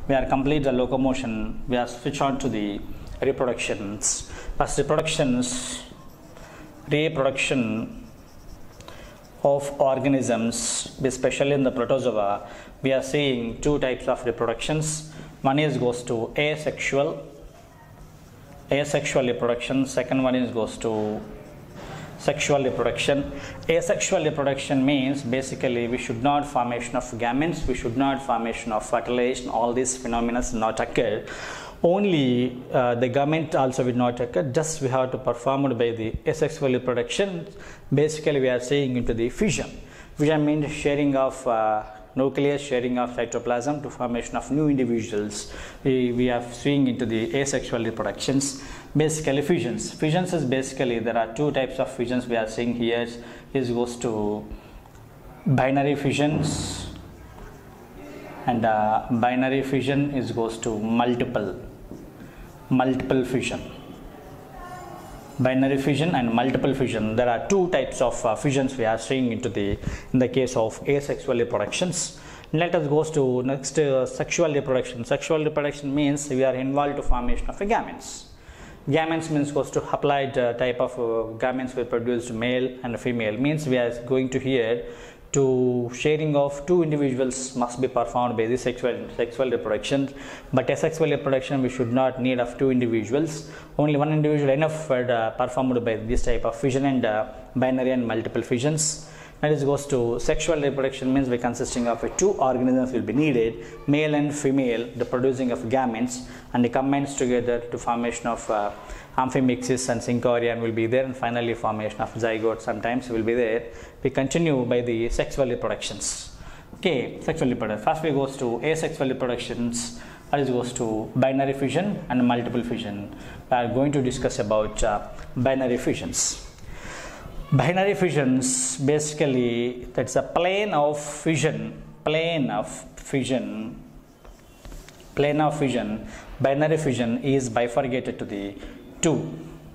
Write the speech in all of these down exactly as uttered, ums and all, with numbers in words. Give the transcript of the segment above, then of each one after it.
we are complete the locomotion, we are switch on to the reproductions. First, reproductions, reproduction of organisms, especially in the protozoa, we are seeing two types of reproductions. One is goes to asexual, asexual reproduction. Second one is goes to sexual reproduction. Asexual reproduction means basically we should not formation of gametes, we should not formation of fertilization. All these phenomena not occur. Only uh, the gamete also will not occur. Just we have to perform it by the asexual reproduction. Basically, we are saying into the fission. Fission means sharing of uh, nucleus, sharing of cytoplasm to formation of new individuals. We, we are seeing into the asexual reproductions. Basically, fissions. Fissions is basically there are two types of fissions we are seeing here. Is goes to binary fissions, and uh, binary fission is goes to multiple multiple fission. Binary fission and multiple fission, there are two types of uh, fissions we are seeing into the in the case of asexual reproductions. Let us go to next uh, sexual reproduction. Sexual reproduction means we are involved to formation of a gametes. Gametes means goes to applied uh, type of uh, gametes were produced male and female, means we are going to here to sharing of two individuals must be performed by the sexual sexual reproduction. But asexual reproduction we should not need of two individuals, only one individual enough for uh, performed by this type of fission and uh, binary and multiple fissions. That is goes to sexual reproduction means we consisting of uh, two organisms will be needed, male and female, the producing of gametes, and the combines together to formation of uh, amphimixis and synchorion will be there, and finally formation of zygote sometimes will be there. We continue by the sexual reproductions. Okay, sexual reproduction. First we goes to asexual reproductions. That is goes to binary fission and multiple fission. We are going to discuss about uh, binary fissions. Binary fissions basically that's a plane of fission, plane of fission, plane of fission. Binary fission is bifurcated to the two.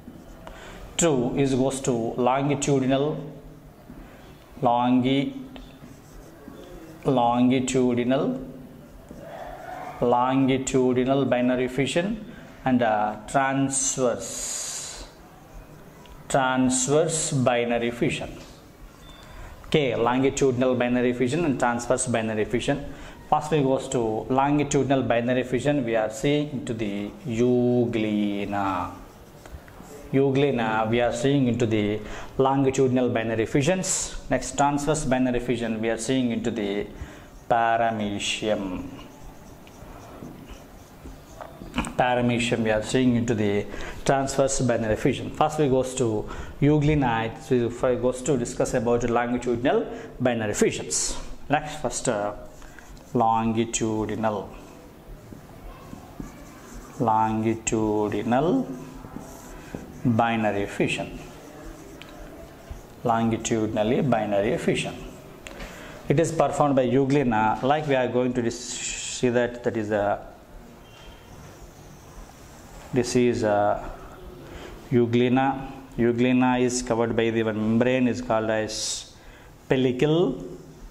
Two is goes to longitudinal, longi, longitudinal, longitudinal binary fission, and uh, transverse, transverse binary fission. Okay, longitudinal binary fission and transverse binary fission. First we goes to longitudinal binary fission. We are seeing into the euglena. Euglena, we are seeing into the longitudinal binary fissions. Next, transverse binary fission, we are seeing into the paramecium. Paramecium, we are seeing into the transverse binary fission. First we goes to euglena, so we goes to discuss about longitudinal binary fissions. Next, first uh, longitudinal, longitudinal binary fission, longitudinally binary fission. It is performed by euglena, like we are going to see that that is a this is a euglena. Euglena is covered by the one membrane is called as pellicle,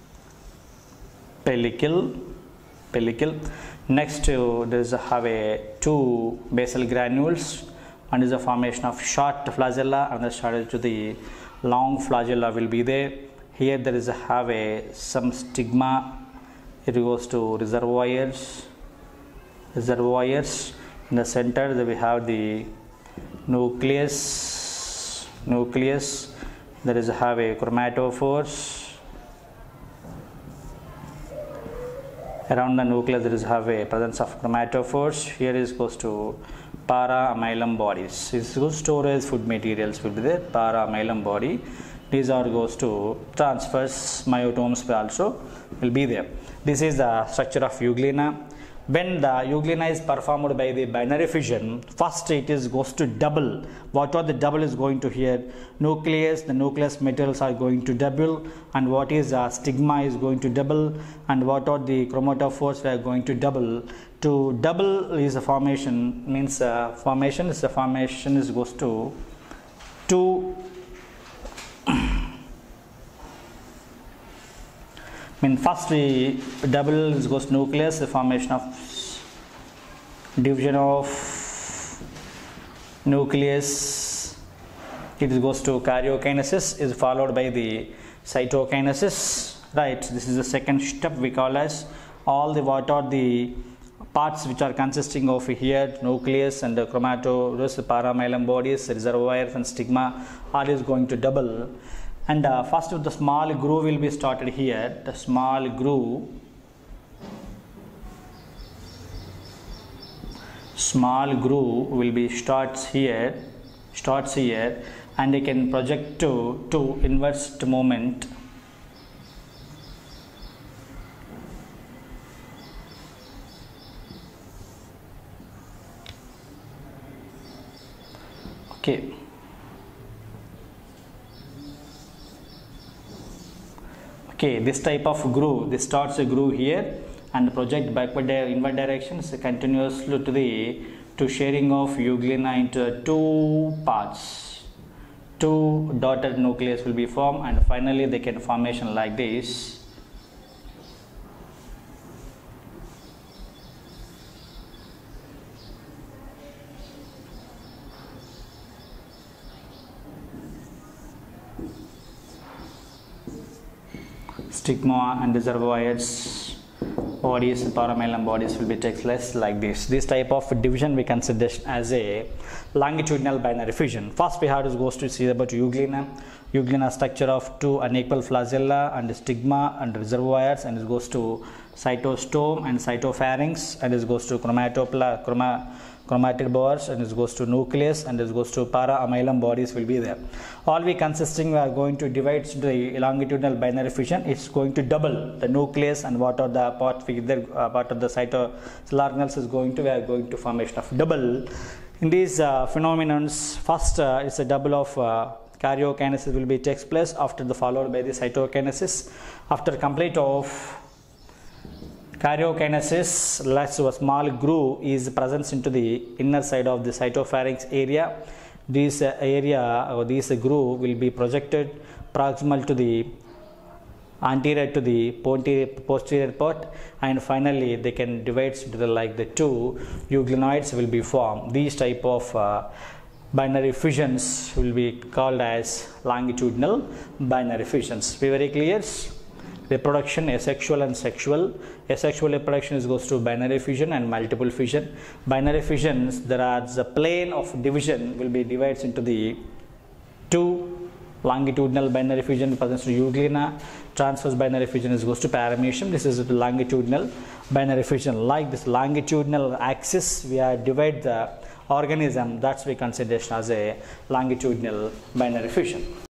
pellicle, pellicle. Next to there is a, have a two basal granules. One is the formation of short flagella, and the started to the long flagella will be there. Here there is a, have a some stigma. It goes to reservoirs, reservoirs. In the center we have the nucleus, nucleus. There is a, have a chromatophores. Around the nucleus there is have a presence of chromatophores. Here is goes to para-amylum bodies. This goes storage food materials will be there. Para-amylum body. These are goes to transverse myotomes also will be there. This is the structure of euglena. When the euglena is performed by the binary fission, first it is goes to double. What are the double is going to here? Nucleus, the nucleus metals are going to double, and what is the stigma is going to double, and what are the chromatophores are going to double. To double is a formation, means uh, formation is the formation is goes to two. I mean first we double is goes nucleus, the formation of division of nucleus, it goes to karyokinesis, is followed by the cytokinesis, right? This is the second step we call as all the what are the parts which are consisting of here, nucleus and the chromatodes, paramylum bodies, reservoirs and stigma, all is going to double. And uh, first the small groove will be started here, the small groove, small groove will be starts here, starts here, and you can project to, to inverse moment. Okay. Okay, this type of groove, this starts a groove here and project backward inward directions continuously to the to sharing of euglena into two parts. Two dotted nucleus will be formed and finally they can formation like this. Stigma and reservoirs bodies, paramylum bodies will be takes less like this. This type of division we consider as a longitudinal binary fission. First we have to go to see about euglena. Euglena structure of two unequal flagella and stigma and reservoirs, and it goes to cytostome and cytopharynx, and it goes to chromatopla, chroma, chromatid bars, and it goes to nucleus, and it goes to para-amylum bodies will be there. All we consisting we are going to divide the longitudinal binary fission. It's going to double the nucleus, and what are the part figure uh, part of the cytosol organelles is going to we are going to formation of double. In these uh, phenomenons, first uh, it's a double of uh, karyokinesis will be takes place, after the followed by the cytokinesis. After complete of karyokinesis, let's a small groove is present into the inner side of the cytopharynx area. This uh, area or this uh, groove will be projected proximal to the anterior to the posterior part, and finally they can divide into the like the two euglenoids will be formed. These type of uh, binary fissions will be called as longitudinal binary fissions. Be very clear. Reproduction, asexual and sexual. Asexual reproduction is goes to binary fission and multiple fission. Binary fissions, there are the plane of division will be divided into the two. Longitudinal binary fission presents to euglena. Transverse binary fission is goes to paramecium. This is the longitudinal binary fission. Like this longitudinal axis, we are divide the organism, that's we consider as a longitudinal binary fission.